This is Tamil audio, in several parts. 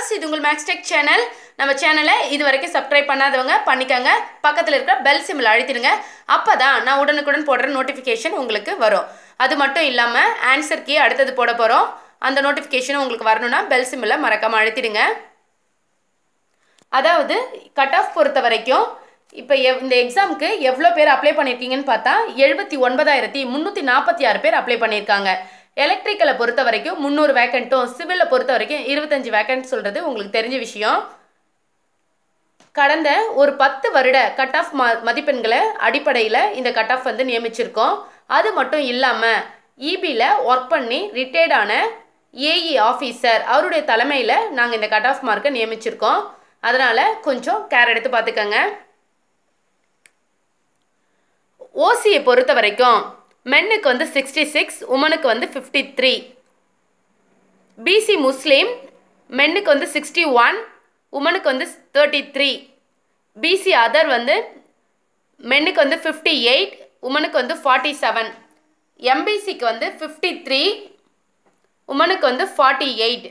viewers, இது உங்கள் Max Tech channel. நம்ம சேனலை இதுவரைக்கும் subscribe பண்ணாதவங்க பண்ணிக்கங்க. பக்கத்துல இருக்கிற bell symbol அழுத்திடுங்க. அப்பதான் நான் உடனுக்குடன் போடுற notification உங்களுக்கு வரும். அது மட்டும் இல்லாம answer key அடுத்து போட போறோம். அந்த notification உங்களுக்கு வரணும்னா bell symbol மறக்காம அழுத்திடுங்க. அதாவது கட் ஆஃப் பொறுத்த வரைக்கும் இப்போ இந்த எக்ஸாம்க்கு எவ்வளோ பேர் அப்ளை பண்ணியிருக்கீங்கன்னு பார்த்தா 79346 பேர் அப்ளை பண்ணியிருக்காங்க. எலக்ட்ரிக்கலை பொறுத்த வரைக்கும் 300 வேக்கண்ட்டும், சிவிலை பொறுத்த வரைக்கும் 25 வேக்கண்ட் சொல்கிறது உங்களுக்கு தெரிஞ்ச விஷயம். கடந்த ஒரு 10 வருட கட் ஆஃப் மதிப்பெண்களை அடிப்படையில் இந்த கட் ஆஃப் வந்து நியமிச்சிருக்கோம். அது மட்டும் இல்லாமல் இபியில் ஒர்க் பண்ணி ரிட்டையர்டான ஏஇ ஆஃபீஸர் அவருடைய தலைமையில் நாங்கள் இந்த கட் ஆஃப் மார்க்கை நியமிச்சிருக்கோம். அதனால் கொஞ்சம் கேர் எடுத்து பார்த்துக்கங்க. ஓசியை பொறுத்த வரைக்கும் மென்னுக்கு வந்து 66, உமனுக்கு வந்து 53. பிசி முஸ்லீம் மென்னுக்கு வந்து 61, உமனுக்கு வந்து 33. பிசி அதர் வந்து மென்னுக்கு வந்து 58, உமனுக்கு வந்து 47. எம்பிசிக்கு வந்து 53, உமனுக்கு வந்து 48.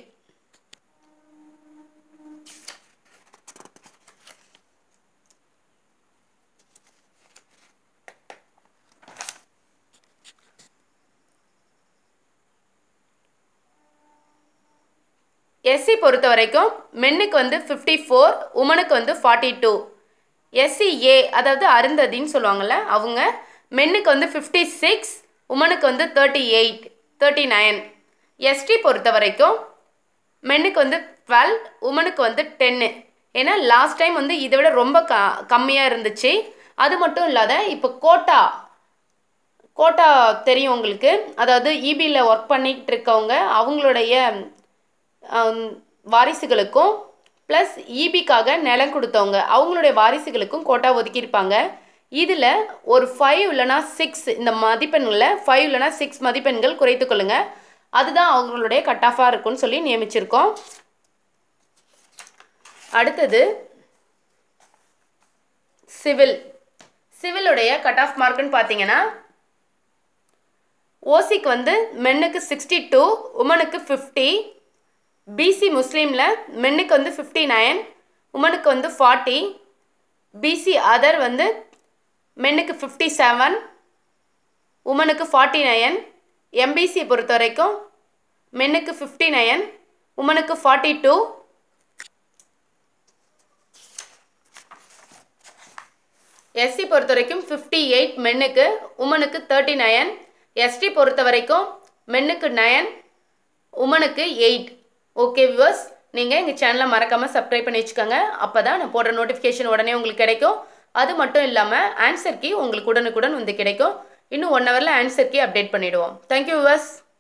எஸ்சி பொறுத்த வரைக்கும் மென்னுக்கு வந்து 54, உமனுக்கு வந்து 42. எஸ்சிஏ அதாவது அருந்ததின்னு சொல்லுவாங்கள்ல அவங்க மென்னுக்கு வந்து 56, உமனுக்கு வந்து 38, 39. எஸ்டி பொறுத்த வரைக்கும் மென்னுக்கு வந்து 12, உமனுக்கு வந்து 10. ஏன்னா லாஸ்ட் டைம் வந்து இதை விட ரொம்ப கம்மியாக இருந்துச்சு. அது மட்டும் இல்லாத இப்போ கோட்டா தெரியும் உங்களுக்கு. அதாவது இபியில் ஒர்க் பண்ணிக்கிட்டு இருக்கவங்க அவங்களுடைய வாரிசுகளுக்கும் ப்ளஸ் இபிக்காக நிலம் கொடுத்தவங்க அவங்களுடைய வாரிசுகளுக்கும் கோட்டா ஒதுக்கியிருப்பாங்க. இதில் ஒரு 5 இல்லைனா 6 இந்த மதிப்பெண்களில் 5 இல்லைனா 6 மதிப்பெண்கள் குறைத்து கொள்ளுங்க. அதுதான் அவங்களுடைய கட் ஆஃபாக இருக்குன்னு சொல்லி நியமிச்சிருக்கோம். அடுத்தது சிவிலுடைய கட் ஆஃப் மார்க்குன்னு பார்த்தீங்கன்னா ஓசிக்கு வந்து மென்னுக்கு 62, உமனுக்கு 50. பிசி முஸ்லீமில் மென்னுக்கு வந்து 59, உமனுக்கு வந்து 40. பிசி அதர் வந்து மென்னுக்கு 57, உமனுக்கு 49. எம்பிசி பொறுத்த வரைக்கும் மென்னுக்கு 59, உமனுக்கு 42. எஸ்சி பொறுத்த வரைக்கும் 58 மென்னுக்கு, உமனுக்கு 39. எஸ்டி பொறுத்த வரைக்கும் மென்னுக்கு 9, உமனுக்கு 8. ஓகே வியூவர்ஸ், நீங்கள் எங்கள் சேனலை மறக்காமல் சப்ஸ்கிரைப் பண்ணி வச்சுக்கோங்க. அப்போ தான் நான் போடுற நோட்டிஃபிகேஷன் உடனே உங்களுக்கு கிடைக்கும். அது மட்டும் இல்லாமல் ஆன்சர் கீ உங்களுக்கு உடனுக்குடன் வந்து கிடைக்கும். இன்னும் 1 ஹவரில் ஆன்சர் கீ அப்டேட் பண்ணிவிடுவோம். Thank you viewers.